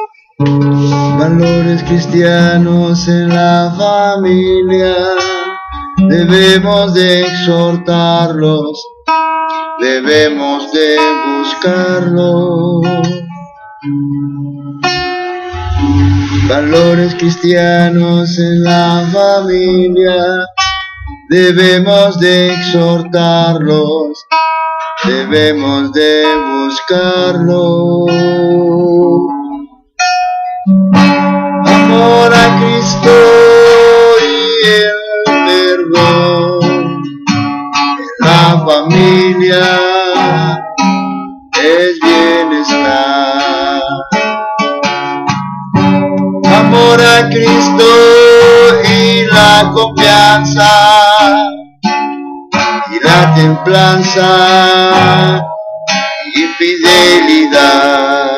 Valores cristianos en la familia, debemos de exhortarlos, debemos de buscarlos. Valores cristianos en la familia, debemos de exhortarlos, debemos de buscarlos. Amor a Cristo y el perdón en la familia es bienestar. Amor a Cristo y la confianza y la templanza y fidelidad.